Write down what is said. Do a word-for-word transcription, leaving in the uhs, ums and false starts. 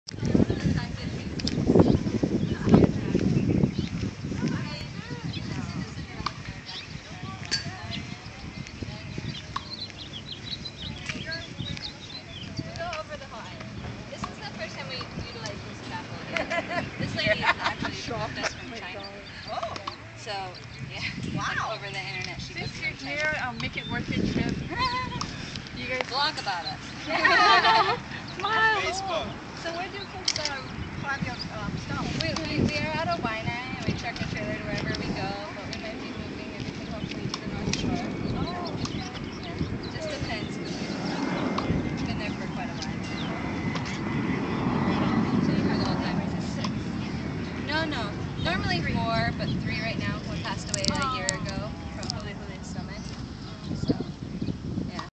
This lady is actually booked us from China. Oh. So, yeah. Wow. Over the internet, she booked us from China. Here, um, make it worth it trip. You guys vlog about us. Smile. Facebook. So where do you folks um, have your um, stuff? We, we, we are out of Waianae and we truck a trailer to wherever we go, but we might be moving everything hopefully to the North Shore.